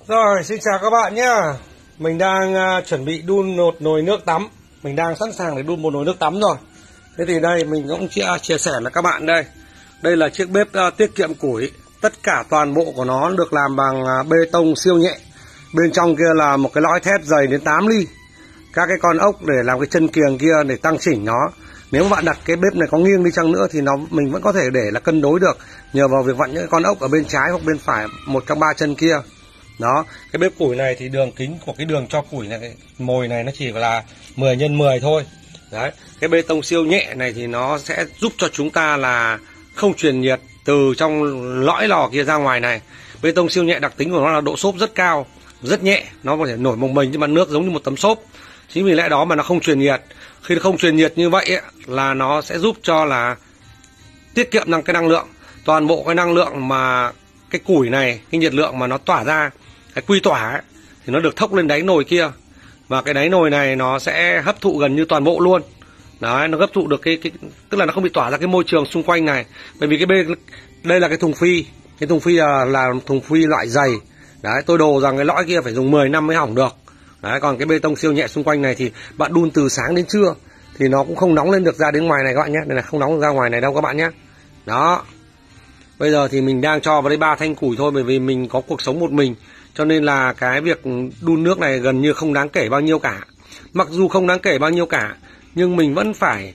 Rồi, xin chào các bạn nhé. Mình đang chuẩn bị đun một nồi nước tắm. Mình đang sẵn sàng để đun một nồi nước tắm rồi. Thế thì đây mình cũng chia sẻ với các bạn đây. Đây là chiếc bếp tiết kiệm củi. Tất cả toàn bộ của nó được làm bằng bê tông siêu nhẹ. Bên trong kia là một cái lõi thép dày đến 8 ly. Các cái con ốc để làm cái chân kiềng kia để tăng chỉnh nó. Nếu mà bạn đặt cái bếp này có nghiêng đi chăng nữa thì mình vẫn có thể để là cân đối được, nhờ vào việc vặn những con ốc ở bên trái hoặc bên phải, một trong ba chân kia. Đó, cái bếp củi này thì đường kính của cái đường cho củi này, cái mồi này nó chỉ là 10 x 10 thôi. Đấy, cái bê tông siêu nhẹ này thì nó sẽ giúp cho chúng ta là không truyền nhiệt từ trong lõi lò kia ra ngoài này. Bê tông siêu nhẹ đặc tính của nó là độ xốp rất cao, rất nhẹ, nó có thể nổi bồng bềnh trên mặt nước giống như một tấm xốp. Chính vì lẽ đó mà nó không truyền nhiệt. Khi nó không truyền nhiệt như vậy ấy, là nó sẽ giúp cho là tiết kiệm cái năng lượng. Toàn bộ cái năng lượng mà cái củi này, cái nhiệt lượng mà nó tỏa ra, cái quy tỏa ấy, thì nó được thốc lên đáy nồi kia. Và cái đáy nồi này nó sẽ hấp thụ gần như toàn bộ luôn. Đấy, nó hấp thụ được tức là nó không bị tỏa ra cái môi trường xung quanh này. Bởi vì đây là cái thùng phi. Cái thùng phi là thùng phi loại dày. Đấy, tôi đồ rằng cái lõi kia phải dùng 10 năm mới hỏng được. Đấy, còn cái bê tông siêu nhẹ xung quanh này thì bạn đun từ sáng đến trưa thì nó cũng không nóng lên được ra đến ngoài này các bạn nhé. Đây là không nóng được ra ngoài này đâu các bạn nhé. Đó. Bây giờ thì mình đang cho vào đây 3 thanh củi thôi, bởi vì mình có cuộc sống một mình, cho nên là cái việc đun nước này gần như không đáng kể bao nhiêu cả. Mặc dù không đáng kể bao nhiêu cả, nhưng mình vẫn phải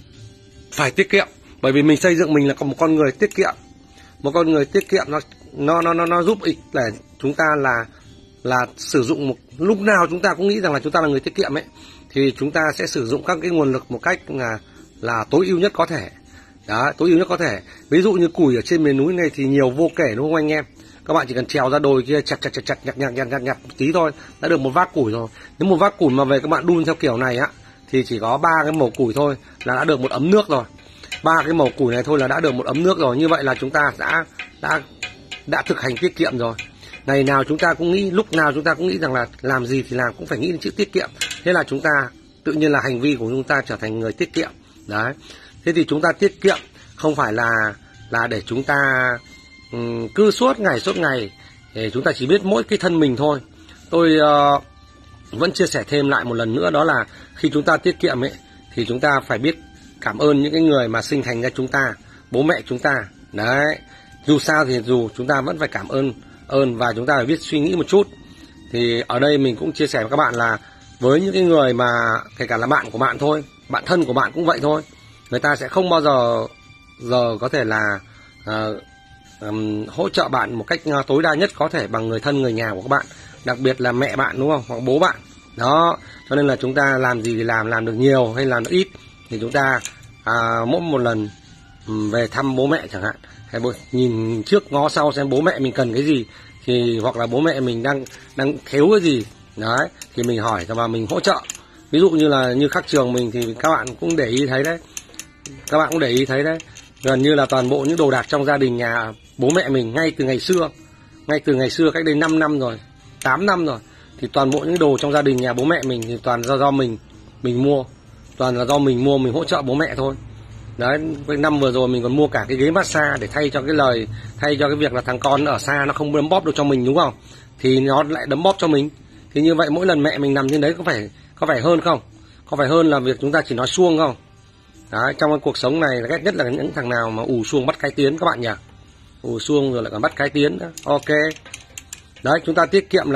tiết kiệm, bởi vì mình xây dựng mình là một con người tiết kiệm. Một con người tiết kiệm nó giúp ích để chúng ta là sử dụng lúc nào chúng ta cũng nghĩ rằng là chúng ta là người tiết kiệm ấy, thì chúng ta sẽ sử dụng các cái nguồn lực một cách là tối ưu nhất có thể. Đó, tối ưu nhất có thể. Ví dụ như củi ở trên miền núi này thì nhiều vô kể đúng không anh em? Các bạn chỉ cần trèo ra đồi kia chặt nhặt một tí thôi đã được một vác củi rồi. Nếu một vác củi mà về các bạn đun theo kiểu này á thì chỉ có 3 cái mẩu củi thôi là đã được một ấm nước rồi. 3 cái mẩu củi này thôi là đã được một ấm nước rồi. Như vậy là chúng ta đã thực hành tiết kiệm rồi. Ngày nào chúng ta cũng nghĩ, lúc nào chúng ta cũng nghĩ rằng là làm gì thì làm cũng phải nghĩ đến chữ tiết kiệm. Thế là chúng ta tự nhiên là hành vi của chúng ta trở thành người tiết kiệm. Đấy. Thế thì chúng ta tiết kiệm không phải là để chúng ta cứ suốt ngày để chúng ta chỉ biết mỗi cái thân mình thôi. Tôi vẫn chia sẻ thêm lại một lần nữa, đó là khi chúng ta tiết kiệm ấy thì chúng ta phải biết cảm ơn những cái người mà sinh thành ra chúng ta, bố mẹ chúng ta. Đấy. Dù sao thì chúng ta vẫn phải cảm ơn và chúng ta phải biết suy nghĩ một chút. Thì ở đây mình cũng chia sẻ với các bạn là với những cái người mà kể cả là bạn của bạn thôi, bạn thân của bạn cũng vậy thôi, người ta sẽ không bao giờ có thể là hỗ trợ bạn một cách tối đa nhất có thể bằng người thân, người nhà của các bạn, đặc biệt là mẹ bạn đúng không, hoặc bố bạn. Đó, cho nên là chúng ta làm gì thì làm được nhiều hay làm được ít thì chúng ta mỗi một lần về thăm bố mẹ chẳng hạn, hay nhìn trước ngó sau xem bố mẹ mình cần cái gì, thì hoặc là bố mẹ mình đang thiếu cái gì đấy thì mình hỏi và mình hỗ trợ. Ví dụ như là như khắc trường mình thì các bạn cũng để ý thấy đấy, gần như là toàn bộ những đồ đạc trong gia đình nhà bố mẹ mình ngay từ ngày xưa cách đây 5 năm rồi, 8 năm rồi, thì toàn bộ những đồ trong gia đình nhà bố mẹ mình thì toàn do mình mua, toàn là do mình mua, mình hỗ trợ bố mẹ thôi. Đấy, cái năm vừa rồi mình còn mua cả cái ghế massage để thay cho cái việc là thằng con ở xa nó không đấm bóp được cho mình đúng không, thì nó lại đấm bóp cho mình. Thì như vậy mỗi lần mẹ mình nằm trên đấy có phải hơn không? Có phải hơn là việc chúng ta chỉ nói suông không? Đấy, trong cái cuộc sống này ghét nhất là những thằng nào mà ù suông bắt cái tiến các bạn nhỉ? Ù suông rồi lại còn bắt cái tiến nữa. Ok. Đấy, chúng ta tiết kiệm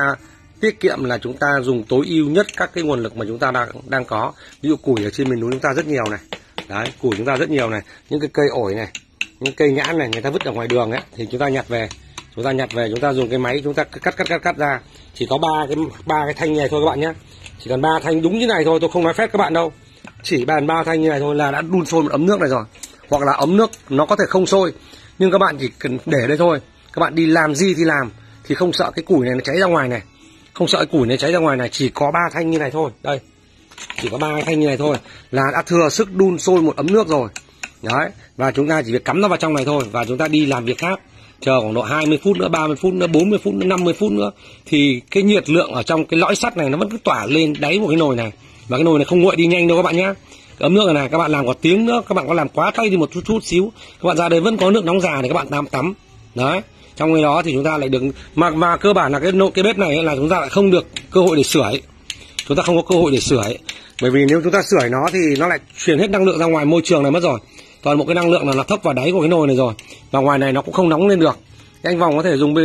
là chúng ta dùng tối ưu nhất các cái nguồn lực mà chúng ta đang có. Ví dụ củi ở trên miền núi chúng ta rất nhiều này. Đấy, củi chúng ta rất nhiều này, những cái cây ổi này, những cây nhãn này người ta vứt ở ngoài đường ấy thì chúng ta nhặt về, chúng ta dùng cái máy chúng ta cắt ra. Chỉ có ba cái thanh này thôi các bạn nhé. Chỉ cần 3 thanh đúng như này thôi, tôi không nói phép các bạn đâu. Chỉ bàn 3 thanh như này thôi là đã đun sôi một ấm nước này rồi. Hoặc là ấm nước nó có thể không sôi, nhưng các bạn chỉ cần để đây thôi. Các bạn đi làm gì thì làm thì không sợ cái củi này nó cháy ra ngoài này. Không sợ cái củi này cháy ra ngoài này, chỉ có 3 thanh như này thôi. Đây. Chỉ có 3 thanh như này thôi là đã thừa sức đun sôi một ấm nước rồi. Đấy, và chúng ta chỉ việc cắm nó vào trong này thôi và chúng ta đi làm việc khác. Chờ khoảng độ 20 phút nữa, 30 phút nữa, 40 phút nữa, 50 phút nữa thì cái nhiệt lượng ở trong cái lõi sắt này nó vẫn cứ tỏa lên đáy của cái nồi này. Và cái nồi này không nguội đi nhanh đâu các bạn nhé. Ấm nước này các bạn làm có tiếng nữa, các bạn có làm quá tay đi một chút xíu, các bạn ra đây vẫn có nước nóng già để các bạn tắm. Đấy, Trong cái đó thì chúng ta lại được mà cơ bản là cái bếp này là chúng ta lại không được cơ hội để sưởi. Chúng ta không có cơ hội để sưởi, bởi vì nếu chúng ta sưởi nó thì nó lại truyền hết năng lượng ra ngoài môi trường này mất rồi. Toàn bộ cái năng lượng là nó thấp vào đáy của cái nồi này rồi, và ngoài này nó cũng không nóng lên được. Anh Vòng có thể dùng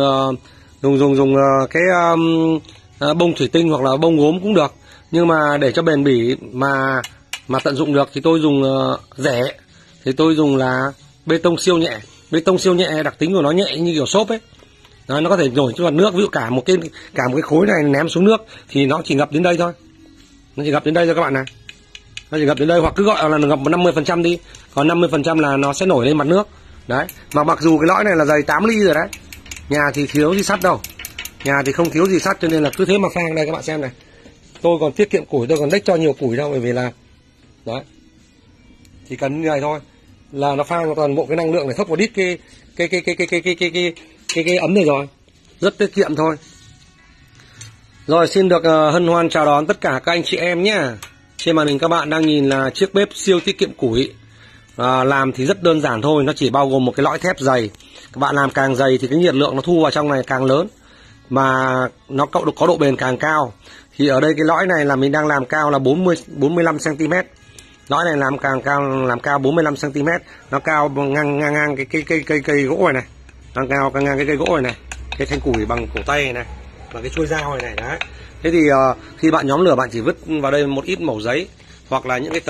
cái bông thủy tinh hoặc là bông gốm cũng được, nhưng mà để cho bền bỉ mà tận dụng được thì tôi dùng rẻ, thì tôi dùng là bê tông siêu nhẹ. Bê tông siêu nhẹ đặc tính của nó nhẹ như kiểu xốp ấy. Đó, nó có thể nổi trên mặt nước, ví dụ cả một cái khối này ném xuống nước thì nó chỉ ngập đến đây thôi. Nó chỉ ngập đến đây thôi các bạn này. Nó chỉ ngập đến đây, hoặc cứ gọi là ngập 50% đi, còn 50% là nó sẽ nổi lên mặt nước. Đấy, mà mặc dù cái lõi này là dày 8 ly rồi đấy. Nhà thì thiếu gì sắt đâu. Nhà thì không thiếu gì sắt, cho nên là cứ thế mà phang. Đây các bạn xem này. Tôi còn tiết kiệm củi, tôi còn đếch cho nhiều củi đâu, bởi vì là đấy. Chỉ cần như này thôi là nó phang toàn bộ cái năng lượng này thốc vào đít cái ấm này rồi. Rất tiết kiệm thôi. Rồi, xin được hân hoan chào đón tất cả các anh chị em nhé. Trên màn hình các bạn đang nhìn là chiếc bếp siêu tiết kiệm củi. Làm thì rất đơn giản thôi, nó chỉ bao gồm một cái lõi thép dày. Các bạn làm càng dày thì cái nhiệt lượng nó thu vào trong này càng lớn, mà nó có độ bền càng cao. Thì ở đây cái lõi này là mình đang làm cao là 45 cm. Lõi này làm cao 45 cm, nó cao ngang cái cây gỗ này. Nó cao ngang cái cây gỗ này, cái thanh củi bằng cổ tay này, và cái chuôi dao này đấy. Thế thì khi bạn nhóm lửa, bạn chỉ vứt vào đây một ít mẩu giấy hoặc là những cái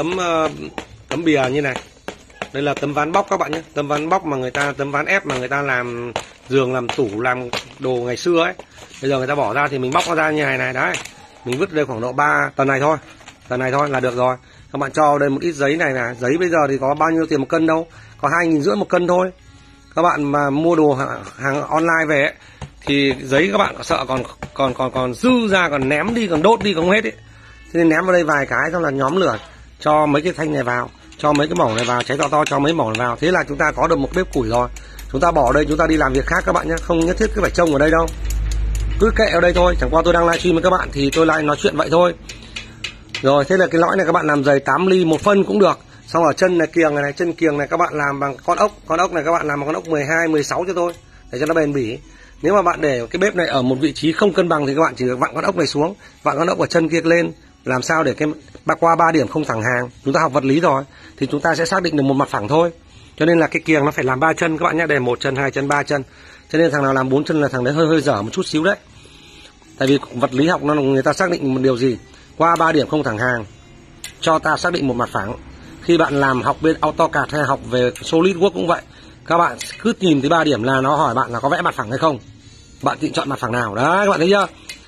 tấm bìa như này. Đây là tấm ván bóc các bạn nhé, tấm ván ép mà người ta làm giường, làm tủ, làm đồ ngày xưa ấy. Bây giờ người ta bỏ ra thì mình bóc nó ra như này đấy. Mình vứt đây khoảng độ 3 tần này thôi là được rồi. Các bạn cho đây một ít giấy này là giấy bây giờ thì có bao nhiêu tiền một cân đâu, có 2.500 một cân thôi. Các bạn mà mua đồ hàng online về ấy, thì giấy các bạn sợ còn dư ra, còn ném đi, còn đốt đi không hết ấy. Thế nên ném vào đây vài cái xong là nhóm lửa, cho mấy cái thanh này vào, cho mấy cái mẩu này vào, cháy to cho mấy mẩu này vào. Thế là chúng ta có được một bếp củi rồi. Chúng ta bỏ đây, chúng ta đi làm việc khác các bạn nhé, không nhất thiết cứ phải trông ở đây đâu. Cứ kệ ở đây thôi, chẳng qua tôi đang livestream với các bạn thì tôi lại nói chuyện vậy thôi. Rồi, thế là cái lõi này các bạn làm dày 8 ly một phân cũng được. Xong ở chân này, kiềng này, chân kiềng này các bạn làm bằng con ốc này các bạn làm bằng con ốc 12, 16 cho tôi, để cho nó bền bỉ. Nếu mà bạn để cái bếp này ở một vị trí không cân bằng thì các bạn chỉ vặn con ốc này xuống, vặn con ốc ở chân kia lên, làm sao để cái qua 3 điểm không thẳng hàng. Chúng ta học vật lý rồi thì chúng ta sẽ xác định được một mặt phẳng thôi. Cho nên là cái kiềng nó phải làm 3 chân các bạn nhé, để 1 chân, 2 chân, 3 chân. Cho nên thằng nào làm 4 chân là thằng đấy hơi dở một chút xíu đấy. Tại vì vật lý học người ta xác định một điều gì? Qua 3 điểm không thẳng hàng cho ta xác định một mặt phẳng. Khi bạn làm học bên AutoCAD hay học về SolidWorks cũng vậy. Các bạn cứ nhìn thấy 3 điểm là nó hỏi bạn là có vẽ mặt phẳng hay không. Bạn tự chọn mặt phẳng nào. Đấy các bạn thấy chưa?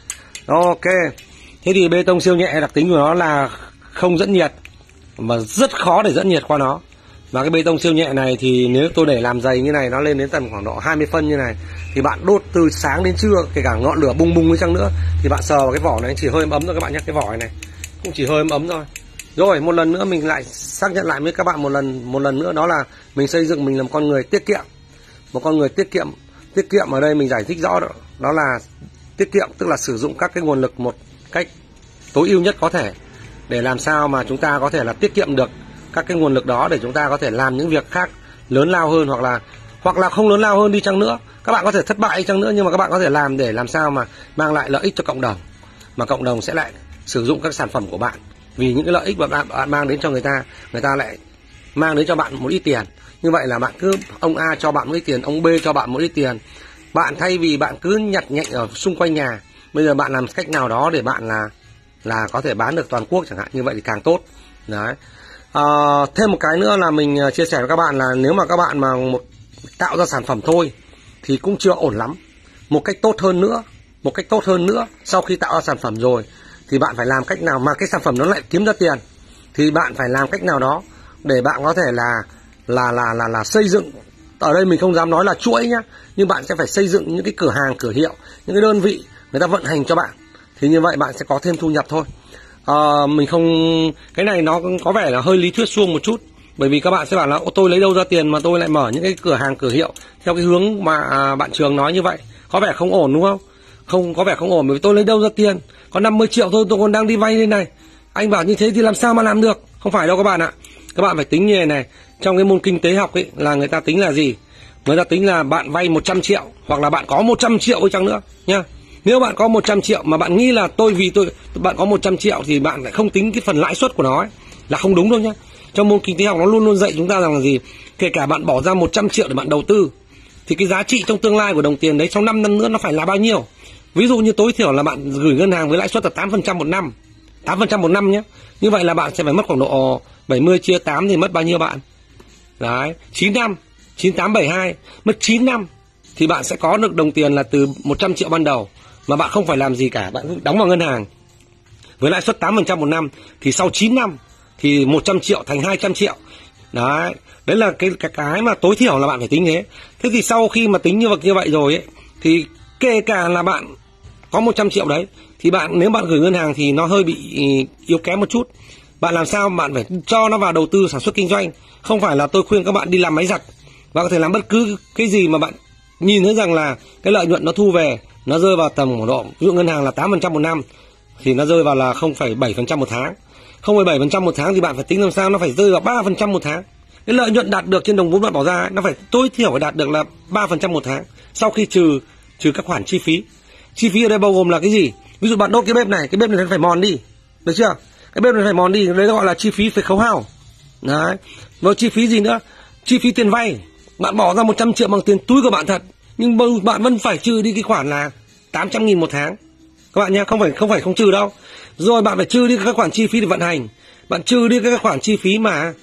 Ok. Thế thì bê tông siêu nhẹ đặc tính của nó là không dẫn nhiệt, mà rất khó để dẫn nhiệt qua nó. Và cái bê tông siêu nhẹ này thì nếu tôi để làm dày như này, nó lên đến tầm khoảng độ 20 phân như này, thì bạn đốt từ sáng đến trưa, kể cả ngọn lửa bùng đi chăng nữa, thì bạn sờ vào cái vỏ này chỉ hơi ấm thôi các bạn nhé. Cái vỏ này cũng chỉ hơi ấm thôi. Rồi một lần nữa mình lại xác nhận lại với các bạn một lần nữa, đó là mình xây dựng mình là một con người tiết kiệm. Một con người tiết kiệm ở đây mình giải thích rõ đó là tiết kiệm, tức là sử dụng các cái nguồn lực một cách tối ưu nhất có thể, để làm sao mà chúng ta có thể là tiết kiệm được các cái nguồn lực đó, để chúng ta có thể làm những việc khác lớn lao hơn, hoặc là không lớn lao hơn đi chăng nữa. Các bạn có thể thất bại đi chăng nữa, nhưng mà các bạn có thể làm để làm sao mà mang lại lợi ích cho cộng đồng, mà cộng đồng sẽ lại sử dụng các sản phẩm của bạn. Vì những cái lợi ích mà bạn mang đến cho người ta lại mang đến cho bạn một ít tiền. Như vậy là bạn cứ ông A cho bạn một ít tiền, ông B cho bạn một ít tiền. Bạn thay vì bạn cứ nhặt nhạnh ở xung quanh nhà, bây giờ bạn làm cách nào đó để bạn là có thể bán được toàn quốc chẳng hạn, như vậy thì càng tốt. Đấy. Thêm một cái nữa là mình chia sẻ với các bạn là nếu mà các bạn mà tạo ra sản phẩm thôi thì cũng chưa ổn lắm. Một cách tốt hơn nữa sau khi tạo ra sản phẩm rồi thì bạn phải làm cách nào mà cái sản phẩm nó lại kiếm ra tiền, thì bạn phải làm cách nào đó để bạn có thể là xây dựng. Ở đây mình không dám nói là chuỗi nhá, nhưng bạn sẽ phải xây dựng những cái cửa hàng, cửa hiệu, những cái đơn vị người ta vận hành cho bạn, thì như vậy bạn sẽ có thêm thu nhập thôi. Mình không, cái này nó có vẻ là hơi lý thuyết suông một chút, bởi vì các bạn sẽ bảo là tôi lấy đâu ra tiền mà tôi lại mở những cái cửa hàng, cửa hiệu theo cái hướng mà bạn Trường nói như vậy, có vẻ không ổn đúng không? Không, có vẻ không ổn, bởi vì tôi lấy đâu ra tiền, có 50 triệu thôi tôi còn đang đi vay đây này. Anh bảo như thế thì làm sao mà làm được? Không phải đâu các bạn ạ. Các bạn phải tính như này này, trong cái môn kinh tế học ấy là người ta tính là gì? Người ta tính là bạn vay 100 triệu hoặc là bạn có 100 triệu đi chăng nữa nhá. Nếu bạn có 100 triệu mà bạn nghĩ là bạn có 100 triệu thì bạn lại không tính cái phần lãi suất của nó ấy, là không đúng đâu nhá. Trong môn kinh tế học nó luôn luôn dạy chúng ta rằng là gì? Kể cả bạn bỏ ra 100 triệu để bạn đầu tư thì cái giá trị trong tương lai của đồng tiền đấy trong 5 năm nữa nó phải là bao nhiêu? Ví dụ như tối thiểu là bạn gửi ngân hàng với lãi suất là 8% một năm. 8% một năm nhé. Như vậy là bạn sẽ phải mất khoảng độ 70 chia 8 thì mất bao nhiêu bạn? Đấy, 9 năm, 9872, mất 9 năm thì bạn sẽ có được đồng tiền là từ 100 triệu ban đầu mà bạn không phải làm gì cả, bạn đóng vào ngân hàng với lãi suất 8% một năm thì sau 9 năm thì 100 triệu thành 200 triệu. Đấy, đấy là cái mà tối thiểu là bạn phải tính thế. Thế thì sau khi mà tính như vậy rồi ấy, thì kể cả là bạn có 100 triệu đấy thì nếu bạn gửi ngân hàng thì nó hơi bị yếu kém một chút. Bạn làm sao bạn phải cho nó vào đầu tư sản xuất kinh doanh. Không phải là tôi khuyên các bạn đi làm máy giặt. Bạn có thể làm bất cứ cái gì mà bạn nhìn thấy rằng là cái lợi nhuận nó thu về nó rơi vào tầm khoảng độ, ví dụ ngân hàng là 8% một năm thì nó rơi vào là 0,7% một tháng. 0,7% một tháng thì bạn phải tính làm sao nó phải rơi vào 3% một tháng. Cái lợi nhuận đạt được trên đồng vốn bạn bỏ ra nó phải tối thiểu phải đạt được là 3% một tháng sau khi trừ các khoản chi phí. Chi phí ở đây bao gồm là cái gì? Ví dụ bạn đốt cái bếp này nó phải mòn đi, được chưa? Cái bếp này phải mòn đi, đấy gọi là chi phí phải khấu hao. Đấy. Rồi chi phí gì nữa? Chi phí tiền vay. Bạn bỏ ra 100 triệu bằng tiền túi của bạn thật, nhưng bạn vẫn phải trừ đi cái khoản là 800.000 một tháng. Các bạn nhé, không phải không trừ đâu. Rồi bạn phải trừ đi các khoản chi phí để vận hành. Bạn trừ đi các khoản chi phí mà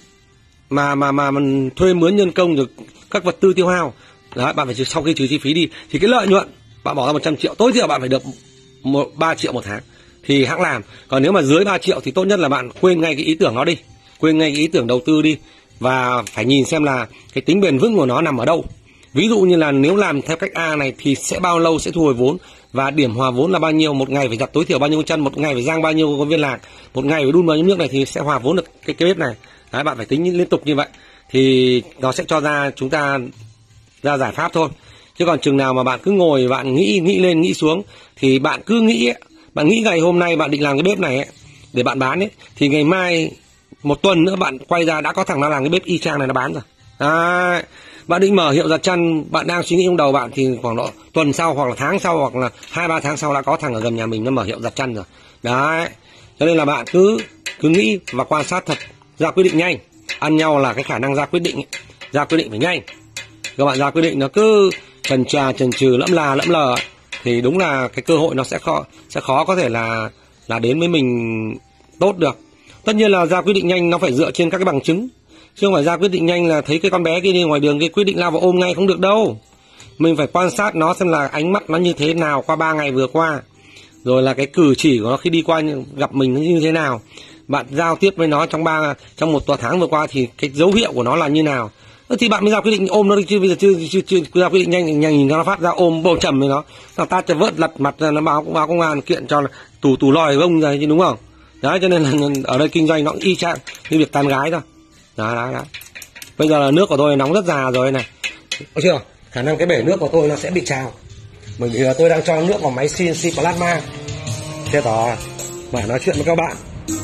thuê mướn nhân công rồi các vật tư tiêu hao. Đấy, bạn phải trừ, sau khi trừ chi phí đi thì cái lợi nhuận bạn bỏ ra 100 triệu tối thiểu bạn phải được 3 triệu một tháng thì hãng làm. Còn nếu mà dưới 3 triệu thì tốt nhất là bạn quên ngay cái ý tưởng đó đi, quên ngay cái ý tưởng đầu tư đi, và phải nhìn xem là cái tính bền vững của nó nằm ở đâu. Ví dụ như là nếu làm theo cách A này thì sẽ bao lâu sẽ thu hồi vốn, và điểm hòa vốn là bao nhiêu, một ngày phải giặt tối thiểu bao nhiêu chân, một ngày phải rang bao nhiêu viên lạc, một ngày phải đun bao nhiêu nước này thì sẽ hòa vốn được cái bếp này. Đấy, bạn phải tính liên tục như vậy thì nó sẽ cho ra chúng ta ra giải pháp thôi. Chứ còn chừng nào mà bạn cứ ngồi bạn nghĩ lên nghĩ xuống thì bạn cứ nghĩ ấy, bạn nghĩ ngày hôm nay bạn định làm cái bếp này ấy, để bạn bán ấy, thì ngày mai một tuần nữa bạn quay ra đã có thằng nào làm cái bếp y chang này nó bán rồi. Đấy. Bạn định mở hiệu giặt chăn, bạn đang suy nghĩ trong đầu bạn thì khoảng độ tuần sau hoặc là tháng sau hoặc là 2-3 tháng sau đã có thằng ở gần nhà mình nó mở hiệu giặt chăn rồi. Đấy. Cho nên là bạn cứ nghĩ và quan sát thật, ra quyết định nhanh. Ăn nhau là cái khả năng ra quyết định ấy. Ra quyết định phải nhanh. Các bạn ra quyết định nó cứ chần chừ lẫm lờ thì đúng là cái cơ hội nó sẽ khó có thể là đến với mình tốt được. Tất nhiên là ra quyết định nhanh nó phải dựa trên các cái bằng chứng, chứ không phải ra quyết định nhanh là thấy cái con bé kia đi ngoài đường cái quyết định lao vào ôm ngay, không được đâu. Mình phải quan sát nó xem là ánh mắt nó như thế nào qua 3 ngày vừa qua, rồi là cái cử chỉ của nó khi đi qua gặp mình nó như thế nào, bạn giao tiếp với nó trong một tháng vừa qua thì cái dấu hiệu của nó là như nào. Thì bạn mới ra quyết định ôm nó đi, chứ bây giờ chưa ra quyết định nhanh nhìn nó phát ra ôm bầu trầm với nó taจะvớt lật mặt ra nó báo công an kiện cho tù lòi bông ra chứ, đúng không? Đấy, cho nên là ở đây kinh doanh nó cũng y chang như việc tán gái thôi. Đấy. Bây giờ là nước của tôi nóng rất già rồi này, có chưa? Khả năng cái bể nước của tôi nó sẽ bị trào, bởi vì tôi đang cho nước vào máy CNC plasma. Thế đó, mà nói chuyện với các bạn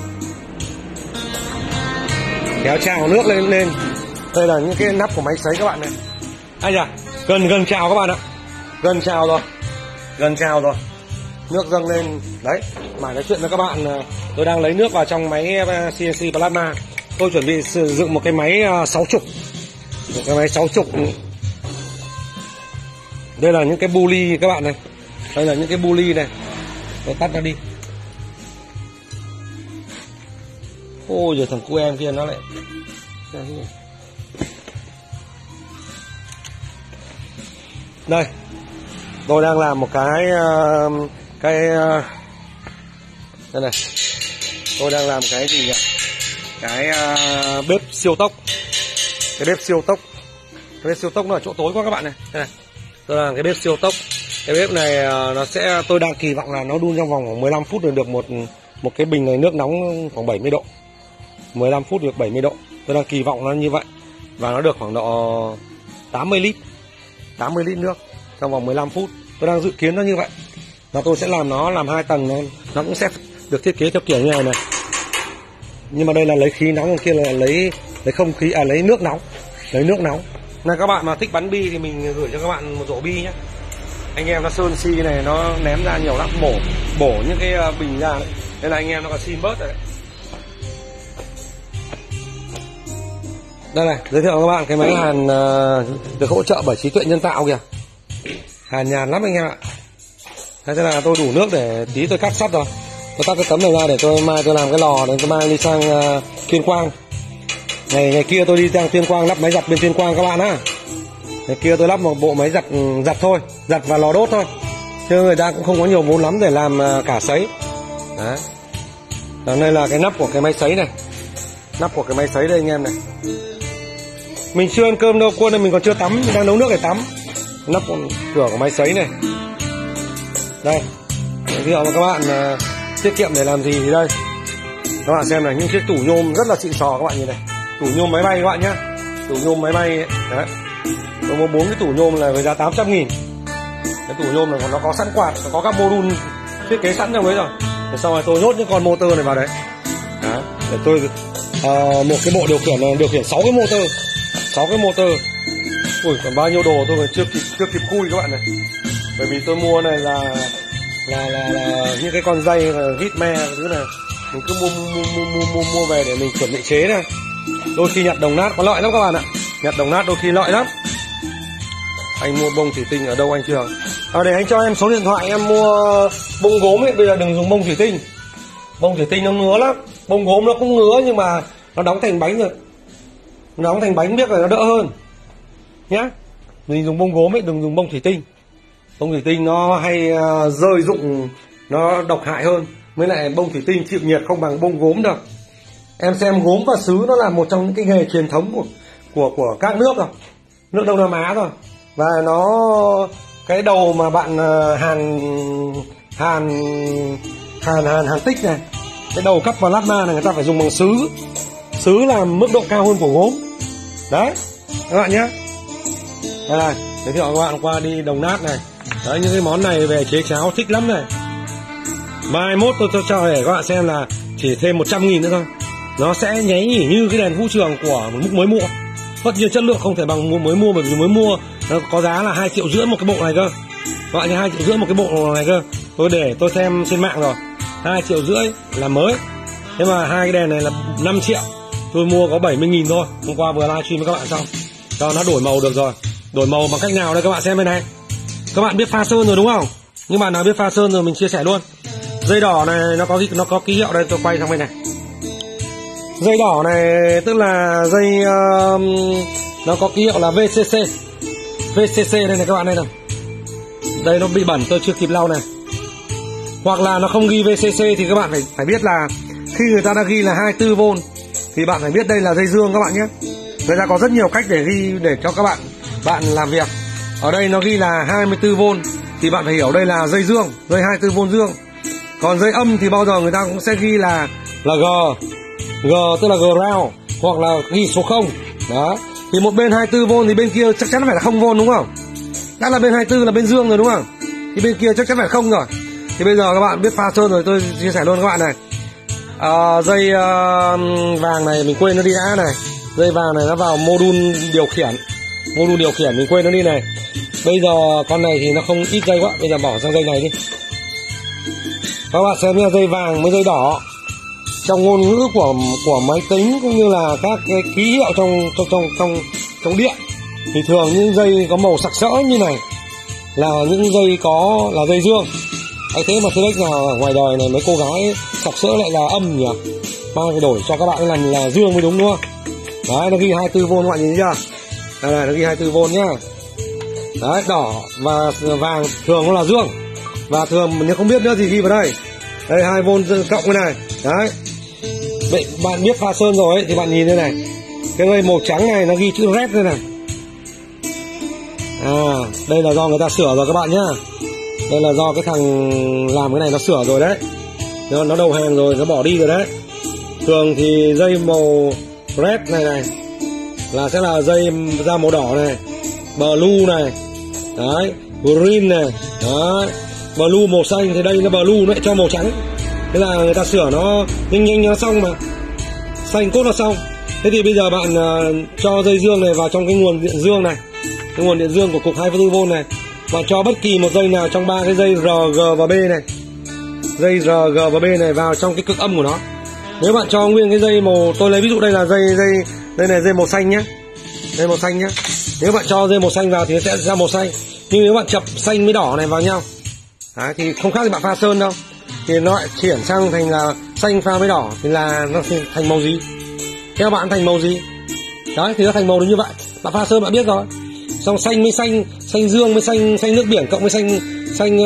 kéo trào nước lên. Đây là những cái nắp của máy sấy các bạn này. Ai da, gần trào các bạn ạ, gần trào rồi, nước dâng lên đấy. Mà nói chuyện với các bạn, tôi đang lấy nước vào trong máy CNC plasma. Tôi chuẩn bị sử dụng một cái máy 60, một cái máy 60. Đây là những cái bu ly các bạn này, đây là những cái bu ly này. Tôi tắt nó đi. Ôi giờ thằng cu em kia nó lại đây, tôi đang làm một cái đây này, tôi đang làm cái gì nhỉ? Cái bếp siêu tốc. Cái bếp siêu tốc nó ở chỗ tối quá các bạn này. Đây này, tôi làm cái bếp siêu tốc. Cái bếp này tôi đang kỳ vọng là nó đun trong vòng khoảng 15 phút được một cái bình này nước nóng khoảng 70 độ. 15 phút được 70 độ. Tôi đang kỳ vọng nó như vậy. Và nó được khoảng độ 80 lít nước trong vòng 15 phút. Tôi đang dự kiến nó như vậy. Và tôi sẽ làm 2 tầng, nó cũng sẽ được thiết kế theo kiểu như này. Nhưng mà đây là lấy khí nóng, còn kia là lấy không khí, lấy nước nóng. Là các bạn mà thích bắn bi thì mình gửi cho các bạn một rổ bi nhé. Anh em nó sơn xi này nó ném ra nhiều lắm, bổ những cái bình ra đấy. Nên là anh em nó còn xin bớt rồi đấy. Đây này, giới thiệu với các bạn cái máy hàn được hỗ trợ bởi trí tuệ nhân tạo kìa. Hàn nhàn lắm anh em ạ. Thế là tôi đủ nước để tí tôi cắt sắt rồi. Tôi tắt cái tấm này ra để tôi mai tôi làm cái lò để tôi mang đi sang Tuyên Quang. Ngày kia tôi đi sang Tuyên Quang lắp máy giặt bên Tuyên Quang các bạn á. Ngày kia tôi lắp một bộ máy giặt thôi, giặt và lò đốt thôi. Chứ người ta cũng không có nhiều vốn lắm để làm cả sấy. Đấy. Đây là cái nắp của cái máy sấy này. Nắp của cái máy sấy đây anh em này. Mình chưa ăn cơm đâu Quân này, mình còn chưa tắm, mình đang nấu nước để tắm. Nắp cửa của máy sấy này. Đây. Giới thiệu với các bạn tiết kiệm để làm gì thì đây. Các bạn xem này, những chiếc tủ nhôm rất là xịn sò các bạn nhìn này. Tủ nhôm máy bay các bạn nhá. Tủ nhôm máy bay ấy. Đấy. Tôi mua 4 cái tủ nhôm là với giá 800.000. Cái tủ nhôm này còn nó có sẵn quạt, nó có các module thiết kế sẵn trong đấy rồi. Để sau này tôi nhốt những con motor này vào đấy. Đấy. Để tôi một cái bộ điều khiển này điều khiển 6 cái motor. 6 cái motor. Ui, còn bao nhiêu đồ tôi còn chưa kịp khui các bạn này. Bởi vì tôi mua này là những cái con dây vít me thứ này mình cứ mua về để mình chuẩn bị chế này. Đôi khi nhặt đồng nát có lợi lắm các bạn ạ. Nhặt đồng nát đôi khi lợi lắm. Anh mua bông thủy tinh ở đâu anh Trường? Để anh cho em số điện thoại em mua bông gốm ấy. Bây giờ đừng dùng bông thủy tinh. Bông thủy tinh nó ngứa lắm. Bông gốm nó cũng ngứa nhưng mà nó đóng thành bánh rồi. Nó đóng thành bánh biết rồi nó đỡ hơn nhá. Mình dùng bông gốm ấy, đừng dùng bông thủy tinh. Bông thủy tinh nó hay rơi rụng, nó độc hại hơn. Với lại bông thủy tinh chịu nhiệt không bằng bông gốm được. Em xem gốm và sứ nó là một trong những cái nghề truyền thống của các nước rồi, nước Đông Nam Á rồi. Và nó cái đầu mà bạn hàn tích này, cái đầu cắp vào plasma này người ta phải dùng bằng sứ. Sứ là mức độ cao hơn của gốm. Đấy các bạn nhé. Đây này, giới thiệu các bạn qua đi đồng nát này. Đấy, những cái món này về chế cháo thích lắm này. Mai mốt tôi cho để các bạn xem là chỉ thêm 100.000 nữa thôi. Nó sẽ nháy nhỉ như cái đèn vũ trường của một lúc mới mua. Tất nhiên chất lượng không thể bằng mới mua, bởi vì mới mua nó có giá là 2,5 triệu một cái bộ này cơ. Các bạn nhớ 2,5 triệu một cái bộ này cơ. Tôi xem trên mạng rồi, 2,5 triệu là mới. Thế mà hai cái đèn này là 5 triệu. Tôi mua có 70.000 thôi. Hôm qua vừa livestream với các bạn xong. Cho nó đổi màu được rồi. Đổi màu bằng cách nào đây các bạn xem bên này. Các bạn biết pha sơn rồi đúng không? Nhưng bạn nào biết pha sơn rồi mình chia sẻ luôn. Dây đỏ này nó có ký hiệu đây, tôi quay sang bên này. Dây đỏ này tức là dây nó có ký hiệu là VCC. VCC đây này các bạn đây nào. Đây nó bị bẩn tôi chưa kịp lau này. Hoặc là nó không ghi VCC thì các bạn phải biết là khi người ta đã ghi là 24V thì bạn phải biết đây là dây dương các bạn nhé. Người ta có rất nhiều cách để ghi để cho các bạn làm việc. Ở đây nó ghi là 24V thì bạn phải hiểu đây là dây dương, dây 24V dương. Còn dây âm thì bao giờ người ta cũng sẽ ghi là G tức là ground hoặc là ghi số 0. Đó. Thì một bên 24V thì bên kia chắc chắn phải là 0V đúng không? Đã là bên 24 là bên dương rồi đúng không? Thì bên kia chắc chắn phải không rồi. Thì bây giờ các bạn biết pha sơn rồi, tôi chia sẻ luôn các bạn này. Dây vàng này mình quên nó đi đã này. Dây vàng này nó vào module điều khiển. Module điều khiển mình quên nó đi này. Bây giờ con này thì nó không ít dây quá, bây giờ bỏ sang dây này đi. Các bạn xem nha, dây vàng với dây đỏ trong ngôn ngữ của máy tính cũng như là các cái ký hiệu trong điện thì thường những dây có màu sặc sỡ như này là những dây là dây dương. Thế mà Telex là ở ngoài đời này mấy cô gái sặc sỡ lại là âm nhỉ? Mang phải đổi cho các bạn là dương mới đúng không? Đấy, nó ghi 24V các bạn nhìn thấy chưa? Đây này, nó ghi 24V nhá. Đấy, đỏ và vàng thường nó là dương. Và thường nếu không biết nữa thì ghi vào đây. Đây 2V cộng cái này. Đấy. Vậy bạn biết pha sơn rồi ấy, thì bạn nhìn đây này. Cái dây màu trắng này nó ghi chữ red đây này. Đây là do người ta sửa rồi các bạn nhá. Đây là do cái thằng làm cái này nó sửa rồi đấy. Nó đầu hàng rồi, nó bỏ đi rồi đấy. Thường thì dây màu red này là sẽ là dây da màu đỏ này, blue này, đấy, green này, đấy, blue màu xanh thì đây nó blue nó lại cho màu trắng. Thế là người ta sửa nó nhanh nó xong mà. Xanh cốt là xong. Thế thì bây giờ bạn cho dây dương này vào trong cái nguồn điện dương này, cái nguồn điện dương của cục 2,4V này. Bạn cho bất kỳ một dây nào trong ba cái dây R, G và B này, dây R, G và B này vào trong cái cực âm của nó. Nếu bạn cho nguyên cái dây màu, tôi lấy ví dụ đây là đây này dây màu xanh nhé, dây màu xanh nhé. Nếu bạn cho dây màu xanh vào thì nó sẽ ra màu xanh. Nhưng nếu bạn chập xanh với đỏ này vào nhau, đấy, thì không khác gì bạn pha sơn đâu, thì nó lại chuyển sang thành là xanh pha với đỏ thì là nó thành màu gì? Theo bạn thành màu gì? Đấy, thì nó thành màu như vậy. Bạn pha sơn bạn biết rồi. Xong xanh với xanh dương với xanh nước biển cộng với xanh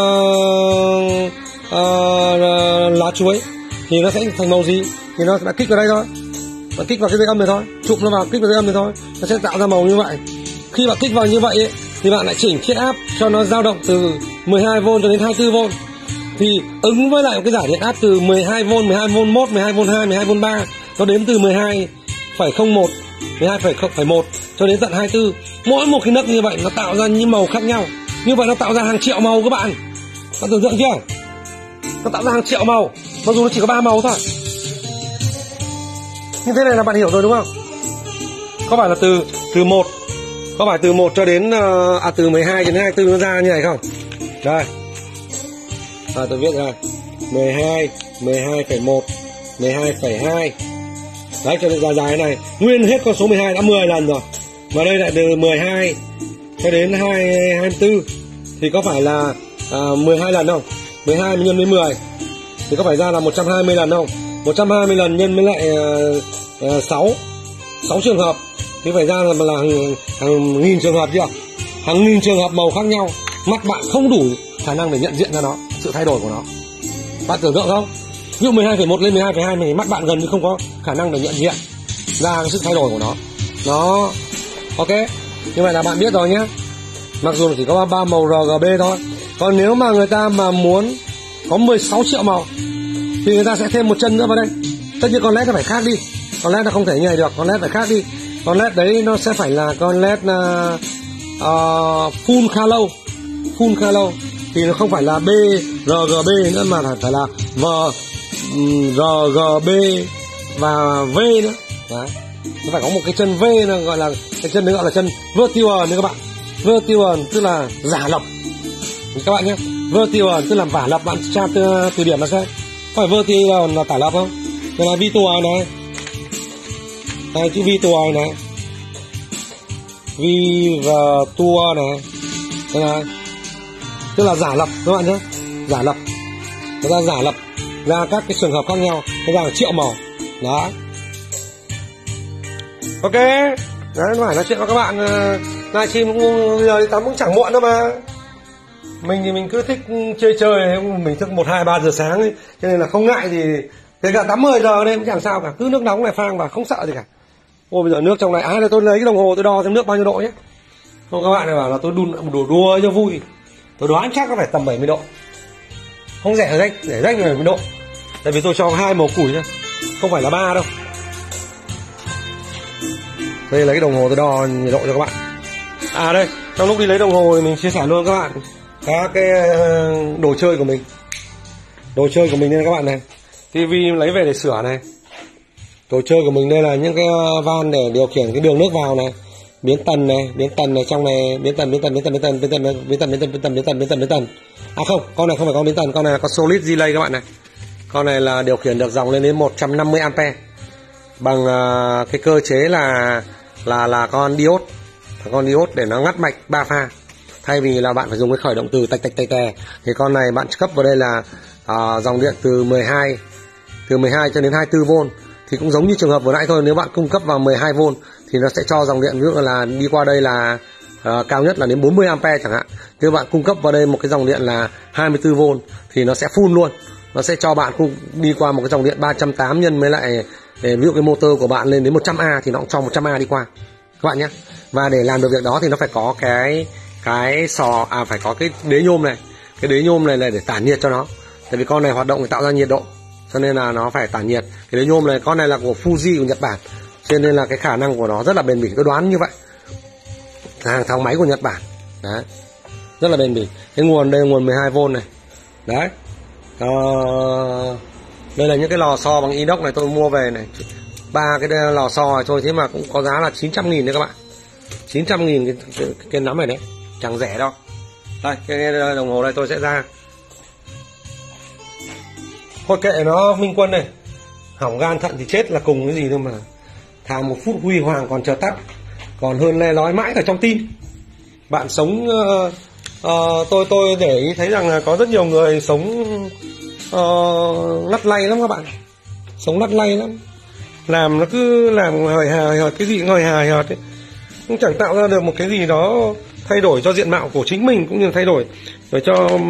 lá chuối thì nó sẽ thành màu gì? Thì nó đã kích vào đây thôi. Bạn kích vào cái dây âm này thôi, chụp nó vào, kích vào dây âm này thôi, nó sẽ tạo ra màu như vậy. Khi bạn kích vào như vậy ấy, thì bạn lại chỉnh chiết áp cho nó dao động từ 12V cho đến 24V. Thì ứng với lại cái giải điện áp từ 12V, 12V1, 12V2, 12V3, nó đến từ 12,01, 12,1 cho đến tận 24. Mỗi một cái nấc như vậy nó tạo ra những màu khác nhau. Như vậy nó tạo ra hàng triệu màu các bạn. Bạn tưởng tượng chưa? Nó tạo ra hàng triệu màu, mặc dù nó chỉ có 3 màu thôi. Như thế này là bạn hiểu rồi đúng không? Có phải là từ 1, có phải từ 1 cho đến từ 12 cho đến 24 nó ra như này không? Đây. Tôi viết ra 12, 12,1, 12,2. Đấy, cho nên dài này nguyên hết con số 12 đã 10 lần rồi. Và đây lại từ 12 cho đến 24 thì có phải là 12 lần không? 12 nhân với 10 thì có phải ra là 120 lần không? 120 lần nhân với lại 6 trường hợp thì phải ra là hàng nghìn trường hợp chưa? Hàng nghìn trường hợp màu khác nhau. Mắt bạn không đủ khả năng để nhận diện ra nó, sự thay đổi của nó. Bạn tưởng tượng không? Ví dụ 12,1 lên 12,2 thì mắt bạn gần như không có khả năng để nhận diện ra cái sự thay đổi của nó. Nó ok. Như vậy là bạn biết rồi nhé. Mặc dù chỉ có 3 màu RGB thôi. Còn nếu mà người ta mà muốn có 16 triệu màu thì người ta sẽ thêm một chân nữa vào đây. Tất nhiên con LED nó phải khác đi. Con LED nó không thể như này được, con LED phải khác đi. Con LED đấy nó sẽ phải là con LED full color. Full color thì nó không phải là RGB nữa mà phải là RGB và V nữa. Đấy. Nó phải có một cái chân V, nó gọi là cái chân đấy gọi là chân vertical nữa các bạn. Vertical tức là giả lập. Các bạn nhé, vertical tức là giả lập. Bạn tra từ điển mà xem. Phải vertical là tả lập không? Đây là virtual này. Đây chữ virtual này. Virtual này. Đây này. Tức là giả lập các bạn nhé. Giả lập. Người ta giả lập ra các cái trường hợp khác nhau, nó ra là triệu màu. Đó. Ok. Đấy, phải nói chuyện với các bạn. Livestream bây giờ tắm cũng chẳng muộn đâu mà. Mình thì mình cứ thích chơi, mình thức 1, 2, 3 giờ sáng ấy. Cho nên là không ngại gì. Kể cả tắm 10 giờ đây cũng chẳng sao cả. Cứ nước nóng này phang vào không sợ gì cả. Ôi bây giờ nước trong này, là tôi lấy cái đồng hồ tôi đo xem nước bao nhiêu độ nhé. Không, các bạn này bảo là tôi đùa cho vui. Tôi đoán chắc nó phải tầm 70 độ. Không rẻ rách, để rách 70 độ. Tại vì tôi cho 2 màu củi thôi, không phải là 3 đâu. Đây là cái đồng hồ tôi đo nhiệt độ cho các bạn. À đây, trong lúc đi lấy đồng hồ thì mình chia sẻ luôn các bạn các cái đồ chơi của mình. Đồ chơi của mình đây các bạn này. TV lấy về để sửa này. Đồ chơi của mình đây là những cái van để điều khiển cái đường nước vào này. Biến tần này trong này, biến tần. À không, con này không phải con biến tần, con này là con solid relay các bạn này. Con này là điều khiển được dòng lên đến 150A bằng cái cơ chế là con diode. Con diode để nó ngắt mạch 3 pha. Thay vì là bạn phải dùng cái khởi động từ tạch tè thì con này bạn cấp vào đây là dòng điện từ 12 cho đến 24V. Thì cũng giống như trường hợp vừa nãy thôi, nếu bạn cung cấp vào 12V thì nó sẽ cho dòng điện ví dụ là đi qua đây là cao nhất là đến 40A chẳng hạn. Nếu bạn cung cấp vào đây một cái dòng điện là 24V thì nó sẽ full luôn. Nó sẽ cho bạn đi qua một cái dòng điện 380 nhân với lại để ví dụ cái motor của bạn lên đến 100A thì nó cũng cho 100A đi qua các bạn nhé. Và để làm được việc đó thì nó phải có cái phải có cái đế nhôm này. Cái đế nhôm này là để tản nhiệt cho nó. Tại vì con này hoạt động để tạo ra nhiệt độ, cho nên là nó phải tản nhiệt. Cái đế nhôm này, con này là của Fuji của Nhật Bản, cho nên là cái khả năng của nó rất là bền bỉ. Tôi đoán như vậy, hàng thang máy của Nhật Bản đấy, rất là bền bỉ. Cái nguồn đây là nguồn 12V này đấy. Đây là những cái lò xo bằng inox này tôi mua về này, 3 cái lò xo này thôi, thế mà cũng có giá là 900.000 đấy các bạn. 900.000 cái nắm này đấy, chẳng rẻ đâu. Đây, cái đồng hồ đây tôi sẽ ra. Thôi kệ nó Minh Quân này, hỏng gan thận thì chết là cùng cái gì đâu mà. Thà 1 phút huy hoàng còn chờ tắt, còn hơn le lói mãi ở trong tim. Bạn sống tôi để ý thấy rằng là có rất nhiều người sống lắt lay lắm các bạn, sống lắt lay lắm, làm nó cứ làm hời hợt cái gì hời hợt ấy, cũng chẳng tạo ra được một cái gì đó thay đổi cho diện mạo của chính mình cũng như thay đổi để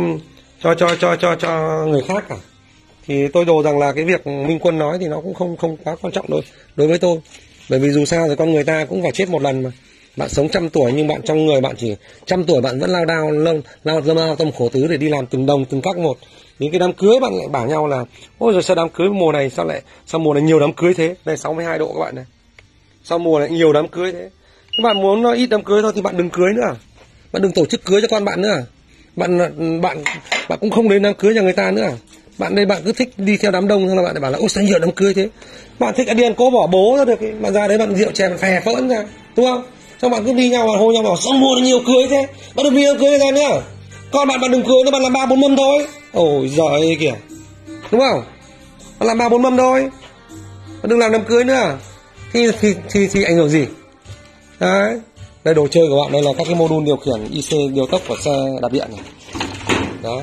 cho người khác cả. Thì tôi đồ rằng là cái việc Minh Quân nói thì nó cũng không quá quan trọng đối với tôi, bởi vì dù sao thì con người ta cũng phải chết một lần mà. Bạn sống 100 tuổi nhưng bạn trong người bạn chỉ 100 tuổi bạn vẫn lao tâm khổ tứ để đi làm từng đồng từng cắc một. Những cái đám cưới bạn lại bảo nhau là ôi rồi sao đám cưới mùa này sao mùa này nhiều đám cưới thế. Đây 62 độ các bạn này, sao mùa này nhiều đám cưới thế. Các bạn muốn ít đám cưới thôi thì bạn đừng cưới nữa, bạn đừng tổ chức cưới cho con bạn nữa. Bạn cũng không đến đám cưới nhà người ta nữa. Bạn đây bạn cứ thích đi theo đám đông, xong là bạn lại bảo là ôi sao nhiều đám cưới thế. Bạn thích đi ăn cố bỏ bố ra được, bạn ra đấy bạn rượu chè bạn phè phỡn ra, đúng không? Xong bạn cứ đi nhau bạn hô nhau bảo sao mùa nó nhiều cưới thế, bạn đừng đi đám cưới ra nữa. Con bạn đừng cưới nữa, bạn làm 3-4 mâm thôi. Ôi giời kìa, đúng không? Bạn làm 3-4 mâm thôi, bạn đừng làm đám cưới nữa. Thì ảnh hưởng gì? Đấy, đây đồ chơi của bạn, đây là các cái mô đun điều khiển IC điều tốc của xe đạp điện này. Đó.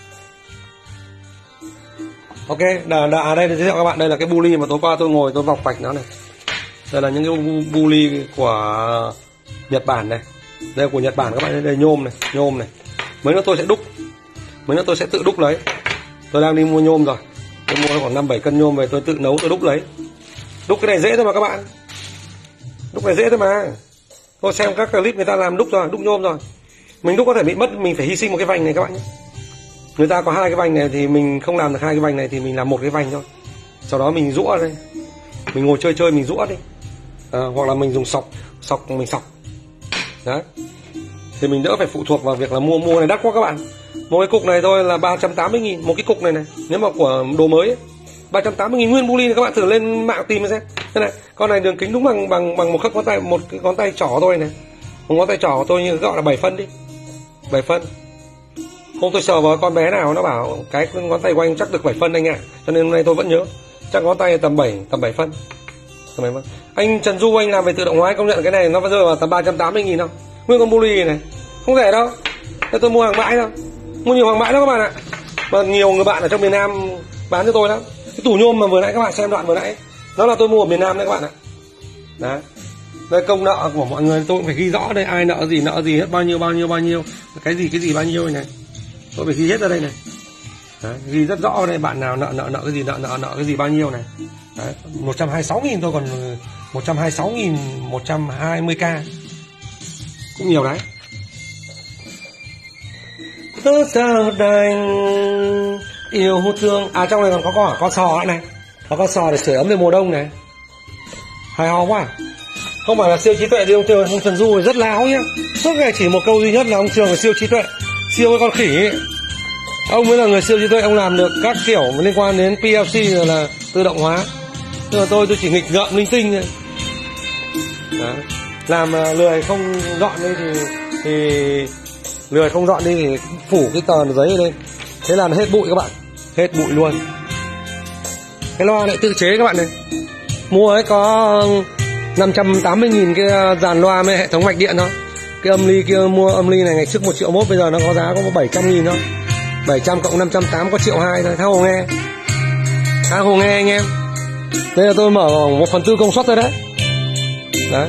Ok, đây giới thiệu các bạn, đây là cái bu ly mà tối qua tôi ngồi tôi vọc vạch nó này. Đây là những cái bu ly của Nhật Bản này. Đây của Nhật Bản các bạn, đây nhôm này. Mấy nữa tôi sẽ đúc. Mấy nữa tôi sẽ tự đúc lấy. Tôi đang đi mua nhôm rồi. Tôi mua khoảng 5-7 cân nhôm về tôi tự nấu tôi đúc lấy. Đúc cái này dễ thôi mà các bạn. Đúc này dễ thôi mà. Tôi xem các clip người ta làm đúc rồi, đúc nhôm rồi. Mình đúc có thể bị mất, mình phải hy sinh một cái vành này các bạn nhé. Người ta có 2 cái vành này thì mình không làm được 2 cái vành này thì mình làm 1 cái vành thôi. Sau đó mình rũa đây. Mình ngồi chơi mình rũa đi. Hoặc là mình dùng sọc mình sọc. Đấy. Thì mình đỡ phải phụ thuộc vào việc là mua này đắt quá các bạn. Một cái cục này thôi là 380.000, một cái cục này. Nếu mà của đồ mới ấy, 380.000 nguyên bu ly này, các bạn thử lên mạng tìm xem. Thế này, con này đường kính đúng bằng một khớp ngón tay, một cái ngón tay trỏ thôi này. Một ngón tay trỏ của tôi như gọi là 7 phân đi. 7 phân. Hôm tôi sờ vào con bé nào nó bảo cái ngón tay của anh chắc được 7 phân anh ạ. Cho nên hôm nay tôi vẫn nhớ. Chắc ngón tay tầm 7 phân. Anh Trần Du anh làm về tự động hóa, công nhận cái này nó rơi vào tầm 380.000 không? Nguyên con bu ly này không rẻ đâu. Thế tôi mua hàng bãi đâu. Mua nhiều hàng bãi đó các bạn ạ. Mà nhiều người bạn ở trong miền Nam bán cho tôi lắm. Cái tủ nhôm mà vừa nãy các bạn xem đoạn vừa nãy, nó là tôi mua ở miền Nam đấy các bạn ạ. Đấy. Đây công nợ của mọi người tôi cũng phải ghi rõ đây, ai nợ gì hết bao nhiêu, cái gì bao nhiêu này. Tôi phải ghi hết ra đây này. Đấy, ghi rất rõ đây, bạn nào nợ cái gì, nợ cái gì bao nhiêu này. Đấy, 126.000 thôi, còn 120k cũng nhiều đấy. Tớ sao đành yêu thương. Trong này còn có con sò nữa này, có con sò để sưởi ấm về mùa đông này, hài ho quá. Không phải là siêu trí tuệ thì ông Trần Du rất láo nhá, suốt ngày chỉ một câu duy nhất là ông Trường là siêu trí tuệ, siêu với con khỉ ấy. Ông mới là người siêu trí tuệ, ông làm được các kiểu liên quan đến PLC rồi là tự động hóa. Nhưng mà tôi chỉ nghịch ngợm linh tinh thôi. Đấy. Làm lười không dọn đi thì lười không dọn đi thì phủ cái tờ giấy lên, thế là nó hết bụi các bạn, hết bụi luôn. Cái loa lại tự chế các bạn này, mua ấy có 580.000 cái dàn loa với hệ thống mạch điện thôi. Cái âm ly kia, mua âm ly này ngày trước 1,1 triệu, bây giờ nó có giá có 700.000 thôi. 700 cộng 580 có 1,2 triệu thôi. Tha hồ nghe anh em. Đây là tôi mở 1/4 công suất thôi đấy. Đấy.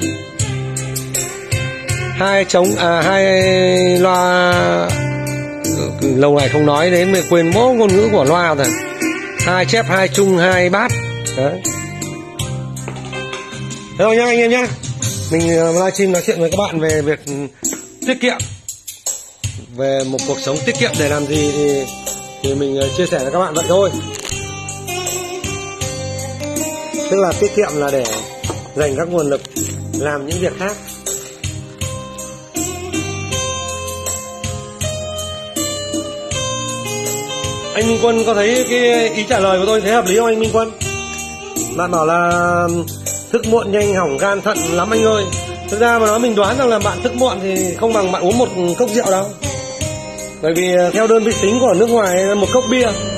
Hai loa, lâu ngày không nói đến mới quên mỗi ngôn ngữ của loa rồi. 2 chép, 2 trung, 2 bát. Đấy. Thế thôi nhá anh em nhá. Mình livestream nói chuyện với các bạn về việc tiết kiệm, về một cuộc sống tiết kiệm để làm gì thì mình chia sẻ với các bạn vậy thôi. Tức là tiết kiệm là để dành các nguồn lực làm những việc khác. Anh Minh Quân có thấy cái ý trả lời của tôi thấy hợp lý không anh Minh Quân? Bạn bảo là thức muộn nhanh hỏng gan thận lắm anh ơi. Thực ra mà nói mình đoán rằng là bạn thức muộn thì không bằng bạn uống một cốc rượu đâu. Bởi vì theo đơn vị tính của nước ngoài, một cốc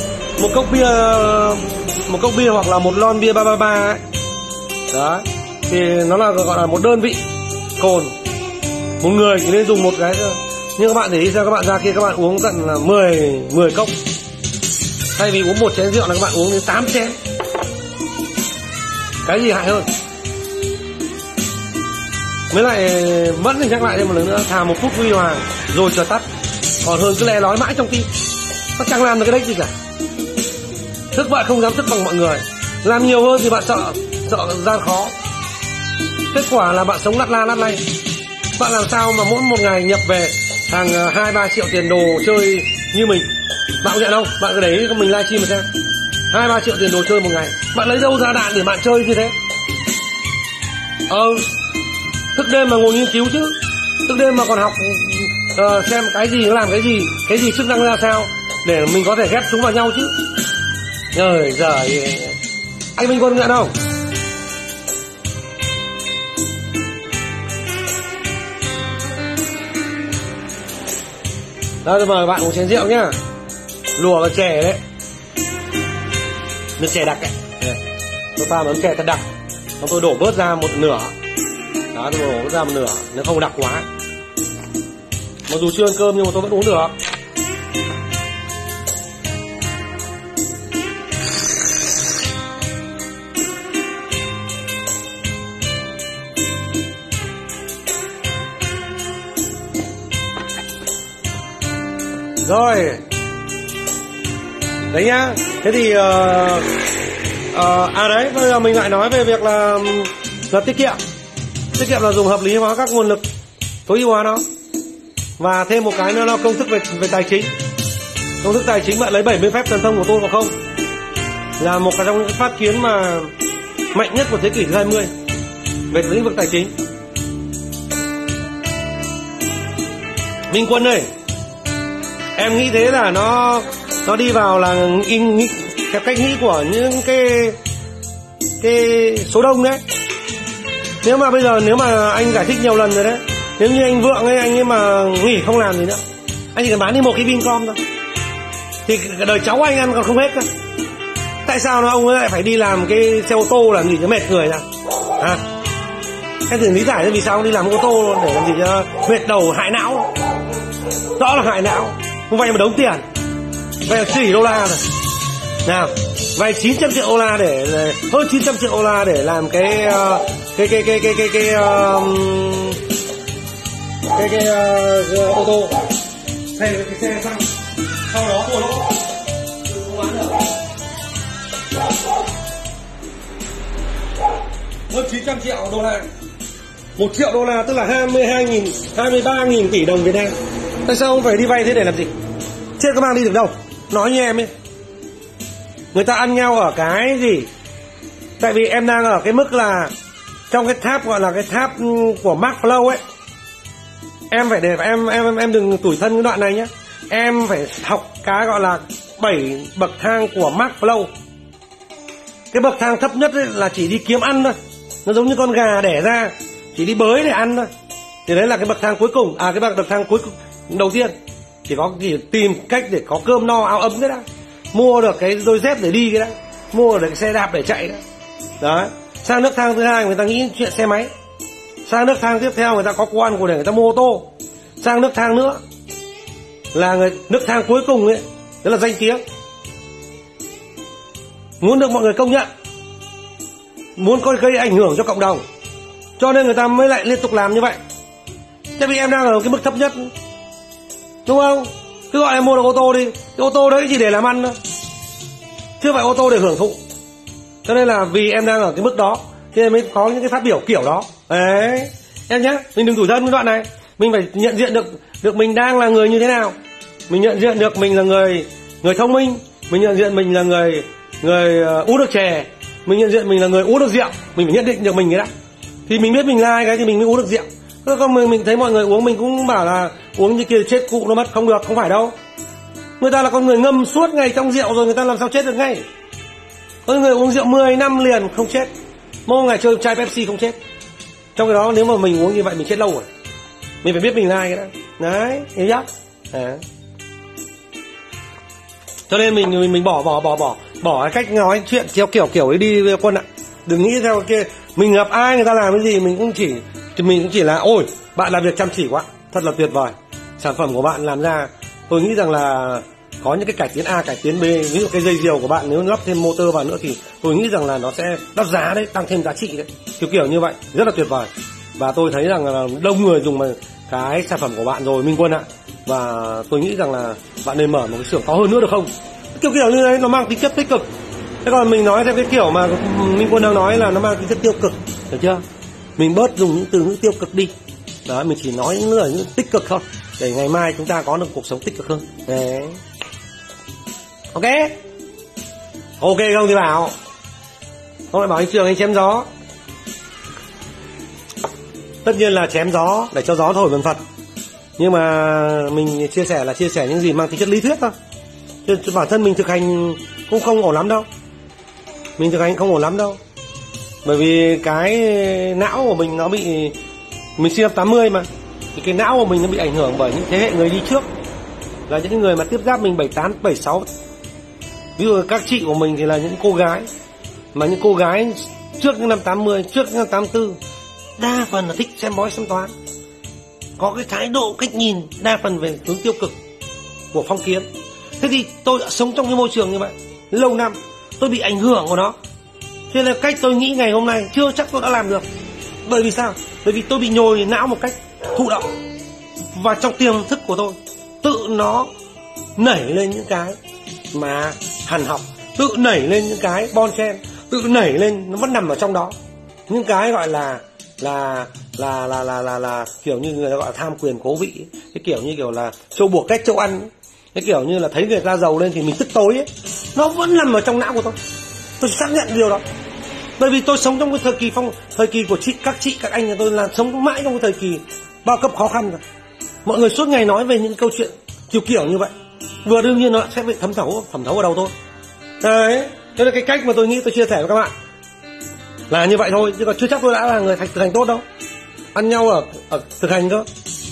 bia hoặc là một lon bia 333 ấy. Đó. Thì nó là gọi là một đơn vị cồn. Một người chỉ nên dùng một cái thôi. Nhưng các bạn để ý xem, các bạn ra kia các bạn uống tận là 10 cốc. Thay vì uống một chén rượu là các bạn uống đến 8 chén. Cái gì hại hơn? Mới lại vẫn thì nhắc lại thêm một lần nữa, thà một phút huy hoàng rồi chờ tắt, còn hơn cứ le lói mãi trong tim. Nó chẳng làm được cái đấy gì cả. Thức bạn không dám thức bằng mọi người. Làm nhiều hơn thì bạn sợ gian khó. Kết quả là bạn sống lắt la lắt lay. Bạn làm sao mà mỗi một ngày nhập về hàng 2-3 triệu tiền đồ chơi như mình. Bạn có nhận không? Bạn cứ để mình livestream mà xem. 2-3 triệu tiền đồ chơi một ngày. Bạn lấy đâu ra đạn để bạn chơi như thế? Thức đêm mà ngồi nghiên cứu chứ. Thức đêm mà còn học xem cái gì nó làm cái gì chức năng ra sao để mình có thể ghép chúng vào nhau chứ. Trời giời, anh Minh Quân nhận không? Đó, tôi mời bạn uống chén rượu nhá. Lùa vào chè đấy. Nước chè đặc ấy. Tôi pha một ấm chè thật đặc. Xong tôi đổ bớt ra một nửa. Đó, tôi đổ bớt ra một nửa. Nếu không đặc quá. Mặc dù chưa ăn cơm nhưng mà tôi vẫn uống được. Rồi. Đấy nhá. Thế thì đấy, bây giờ mình lại nói về việc là tiết kiệm. Tiết kiệm là dùng hợp lý hóa các nguồn lực, tối ưu hóa nó. Và thêm một cái nữa là công thức về tài chính. Công thức tài chính bạn lấy 70 phép thần thông của tôi vào không. Là một trong những phát kiến mà mạnh nhất của thế kỷ thứ 20 về lĩnh vực tài chính. Minh Quân ơi, em nghĩ thế là nó đi vào là cái cách nghĩ của những cái số đông đấy. Nếu mà bây giờ anh giải thích nhiều lần rồi đấy, nếu như anh Vượng ấy, anh ấy mà nghỉ không làm gì nữa, anh chỉ cần bán đi một cái Vincom thôi thì đời cháu anh ăn còn không hết cơ. Tại sao ông ấy lại phải đi làm cái xe ô tô làm gì cho mệt người ra? Em thử lý giải vì sao ông đi làm ô tô luôn để làm gì cho mệt đầu hại não. Rõ là hại não. Không vay một đống tiền, vay tỷ đô la rồi. Nào, vay 900 triệu đô la để hơn 900 triệu đô la để làm cái ô tô, thay cái xe xăng, sau đó thua lỗ, không bán được. Hơn 900 triệu đô la, 1 triệu đô la tức là 23.000 tỷ đồng Việt Nam. Tại sao ông phải đi vay thế để làm gì? Chết các bạn đi được đâu? Nói như em ấy. Người ta ăn nhau ở cái gì? Tại vì em đang ở cái mức là trong cái tháp gọi là cái tháp của Mark Flow ấy. Em phải để em đừng tủi thân cái đoạn này nhé. Em phải học cái gọi là 7 bậc thang của Mark Flow. Cái bậc thang thấp nhất ấy là chỉ đi kiếm ăn thôi. Nó giống như con gà đẻ ra, chỉ đi bới để ăn thôi. Thì đấy là cái bậc thang cuối cùng. Cái bậc thang cuối cùng đầu tiên chỉ tìm cách để có cơm no áo ấm cái đã, mua được cái đôi dép để đi cái đã, mua được cái xe đạp để chạy đó. Đấy. Sang nước thang thứ hai người ta nghĩ chuyện xe máy. Sang nước thang tiếp theo người ta có quan của để người ta mua ô tô. Sang nước thang nữa là nước thang cuối cùng ấy, đó là danh tiếng. Muốn được mọi người công nhận, muốn gây ảnh hưởng cho cộng đồng, cho nên người ta mới lại liên tục làm như vậy. Tại vì em đang ở cái mức thấp nhất, đúng không? Cứ gọi em mua được ô tô đi. Cái ô tô đấy chỉ để làm ăn thôi, chứ phải ô tô để hưởng thụ. Cho nên là vì em đang ở cái mức đó thì em mới có những cái phát biểu kiểu đó. Đấy, em nhé, mình đừng tủi thân cái đoạn này. Mình phải nhận diện được mình đang là người như thế nào. Mình nhận diện được mình là người thông minh. Mình nhận diện mình là người uống được chè. Mình nhận diện mình là người uống được rượu. Mình phải nhận định được mình cái đã, thì mình biết mình là ai cái thì mình mới uống được rượu. Không mình thấy mọi người uống mình cũng bảo là uống như kia chết cụ nó mất. Không được, không phải đâu. Người ta là con người ngâm suốt ngày trong rượu rồi, người ta làm sao chết được ngay. Có người uống rượu 10 năm liền không chết, mỗi ngày chơi chai Pepsi không chết. Trong cái đó nếu mà mình uống như vậy mình chết lâu rồi. Mình phải biết mình là ai cái đó. Đấy, hiểu chưa? Đấy. Cho nên mình bỏ cái cách nói chuyện theo kiểu ấy đi Quân ạ. Đừng nghĩ theo kia mình gặp ai người ta làm cái gì mình cũng chỉ là ôi bạn làm việc chăm chỉ quá, thật là tuyệt vời. Sản phẩm của bạn làm ra tôi nghĩ rằng là có những cái cải tiến A, cải tiến B, ví dụ cái dây diều của bạn nếu lắp thêm motor vào nữa thì tôi nghĩ rằng là nó sẽ đắt giá đấy, tăng thêm giá trị đấy, kiểu như vậy rất là tuyệt vời. Và tôi thấy rằng là đông người dùng cái sản phẩm của bạn rồi Minh Quân ạ. Và tôi nghĩ rằng là bạn nên mở một cái xưởng to hơn nữa được không? Kiểu như đấy nó mang tính chất tích cực. Thế còn mình nói theo cái kiểu mà Minh Quân đang nói là nó mang tính chất tiêu cực, được chưa? Mình bớt dùng những từ ngữ tiêu cực đi. Đó, mình chỉ nói những lời những tích cực thôi, để ngày mai chúng ta có được cuộc sống tích cực hơn. Đấy. Ok không thì bảo. Không lại bảo anh Trường anh chém gió. Tất nhiên là chém gió để cho gió thổi vần phật. Nhưng mà mình chia sẻ những gì mang tính chất lý thuyết thôi. Chứ bản thân mình thực hành cũng không ổn lắm đâu. Bởi vì cái não của mình nó bị, mình sinh năm 80 mà, thì cái não của mình nó bị ảnh hưởng bởi những thế hệ người đi trước, là những người mà tiếp giáp mình 78, 76. Ví dụ các chị của mình thì là những cô gái, mà những cô gái trước những năm 80, trước những năm 84 đa phần là thích xem bói xem toán, có cái thái độ cách nhìn đa phần về hướng tiêu cực của phong kiến. Thế thì tôi đã sống trong cái môi trường như vậy lâu năm, tôi bị ảnh hưởng của nó. Thế là cách tôi nghĩ ngày hôm nay chưa chắc tôi đã làm được. Bởi vì sao? Bởi vì tôi bị nhồi não một cách thụ động, và trong tiềm thức của tôi tự nó nảy lên những cái mà hàn học, tự nảy lên những cái bon chen, tự nảy lên, nó vẫn nằm ở trong đó. Những cái gọi là kiểu như người ta gọi là tham quyền cố vị, cái kiểu là châu buộc cách châu ăn, cái kiểu như là thấy người ta giàu lên thì mình tức tối ấy, nó vẫn nằm ở trong não của tôi xác nhận điều đó. Bởi vì tôi sống trong cái thời kỳ của các chị các anh nhà tôi là sống mãi trong cái thời kỳ bao cấp khó khăn rồi. Mọi người suốt ngày nói về những câu chuyện kiểu như vậy, vừa đương nhiên nó sẽ bị thẩm thấu ở đầu tôi. Đấy, thế là cái cách mà tôi nghĩ tôi chia sẻ với các bạn là như vậy thôi, chứ còn chưa chắc tôi đã là người thực hành tốt đâu. Ăn nhau ở thực hành cơ.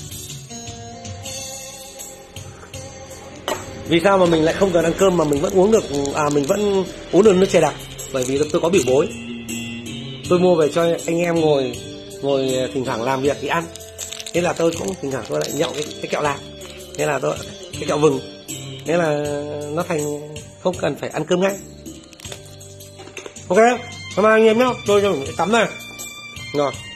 Vì sao mà mình lại không cần ăn cơm mà mình vẫn uống được, mình vẫn uống được nước chè đặc? Bởi vì tôi có biểu bối, tôi mua về cho anh em ngồi thỉnh thoảng làm việc thì ăn. Thế là tôi cũng thỉnh thoảng tôi lại nhậu cái kẹo lạc, thế là tôi cái kẹo vừng, thế là nó thành không cần phải ăn cơm ngay. Ok, hôm nay anh em nhá, tôi cho mình tắm này rồi.